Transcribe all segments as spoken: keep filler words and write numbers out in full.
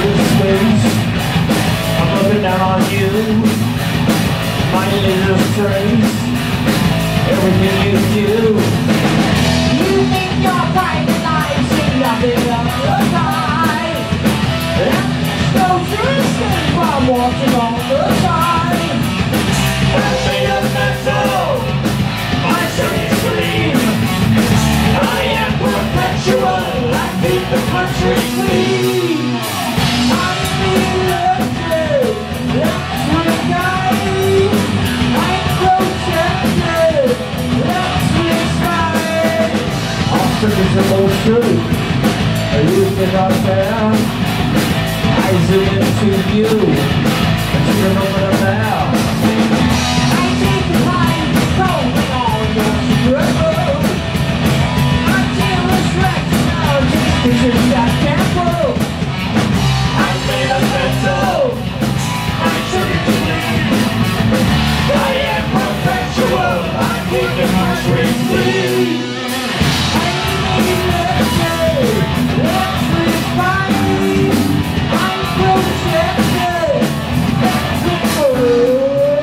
outer space. I'm looking down on you. My laser trace everything you do. You think your private life should nothing of the time. And no distance from watching all the time. I'm made of metal, my shiny sleeve. I am perpetual, I keep the country clean. I'm elected, that's my guy. I'm protected, that's my sky. I'll finish the whole truth, I use it out there. I zoom into you, and turn over the bell. I take the time to control all your struggle. Until it's wrecked, now just cause you're that careful. I'm made of metal, my sugar to leave. I am perpetual, I keep the country clean. I'm elected, that's my body. I'm protected, that's my soul.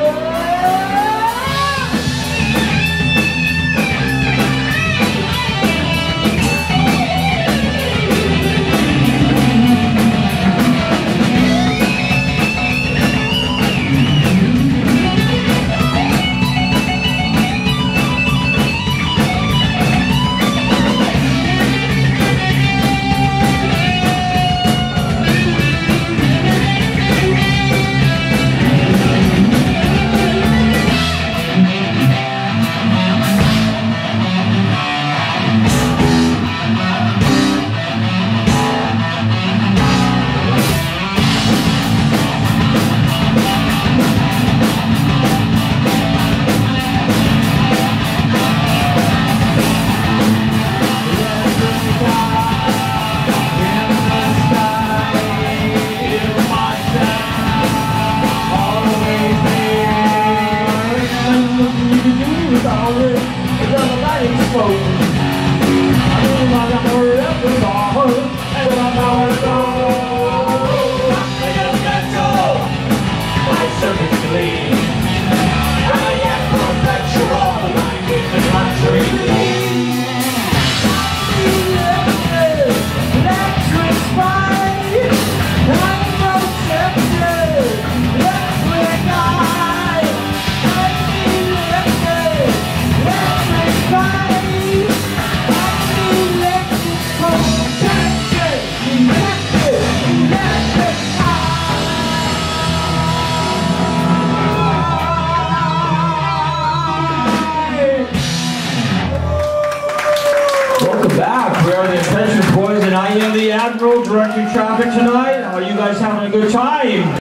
Welcome back. We are the Attention Boys, and I am the Admiral directing traffic tonight. Are you guys having a good time?